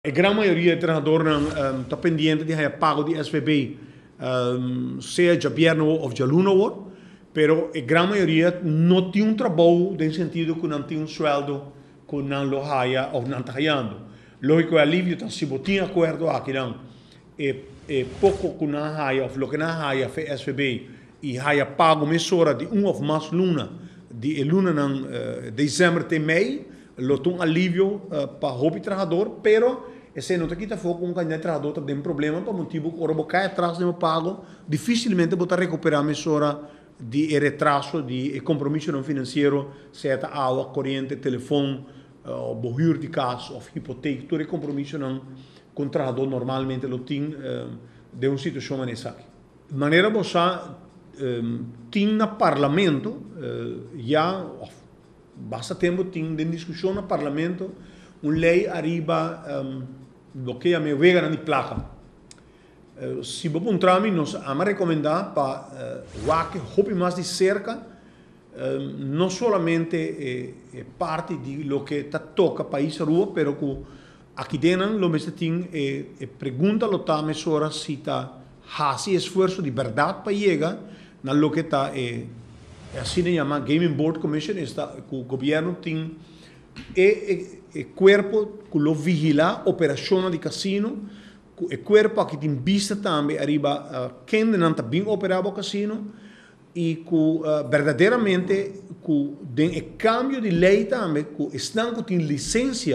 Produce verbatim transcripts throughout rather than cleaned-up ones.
A grande maioria de treinadores está um, pendente de pago de S V B, um, seja de governo ou de aluno, pero a grande maioria não tem um trabalho no sentido que não tem um sueldo que não lo haya ou não está ganhando. Lógico, é alívio, então, se você tem acordo aqui, não, é, é pouco que não haya, ou o que não haya, foi S V B, e haya pago mesura de um ou mais luna, de luna em uh, dezembro até maio, lo tem um alívio uh, para o trabalhador, pero esse não está aqui foco um candidato trabalhador tem um problema para motivo que o cai atrás do pago, dificilmente botar recuperar a mesura de retraso de compromisso não financeiro, seja água, corrente, telefone, uh, bohur de casa, ou hipoteca, todo compromisso não com o trabalhador normalmente lo tem uh, de uma situação nessa aqui. De maneira você um, tem no parlamento uh, já basta tempo tem de discussão no parlamento uma lei arriba um, bloqueia meu vega na placa. Uh, se você encontrar nós vamos recomendar para o que hope mais de cerca uh, não somente é, é parte de lo que tá toca país rua, pero que aqui dentro lo mesmo tem é, é pergunta lo tá mesura se tá fazendo esforço de verdade para chegar na lo que tá é, é assim se chama Gaming Board Commission, está que o governo tem é, é, é corpo que lo vigila operação de casino, é corpo que tem vista também arriba uh, quem não está bem operado o casino e que uh, verdadeiramente que tem é cambio de lei também que estão que tem licença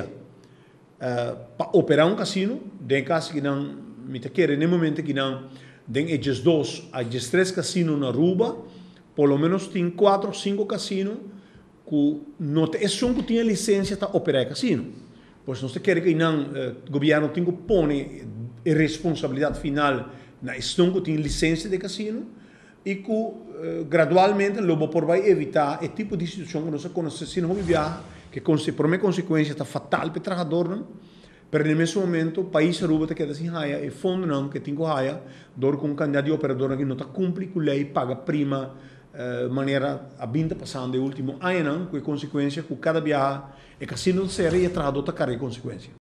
uh, para operar um casino, tem caso que não me te quer no momento que não tem é just dois, há just três casinos na Aruba, por lo menos tem quatro, cinco casinos que não é só que tem licença para operar casino. Pois não se quer que não o governo tenha que pôr a responsabilidade final na questão que tem licença de casino e que uh, gradualmente logo por vai evitar o tipo de situação que nós conhecemos se não viajar que por uma consequência está fatal para o trabalhador, não? Mas nesse momento o país Aruba queda sem raia e fundo não que tem que raia dor com um candidato de operador que não está cumpre com a lei paga prima uh, maneira a vinda passando no último ano com a consequência que cada viagem é casino de série e o trabalhador está carregando consequência.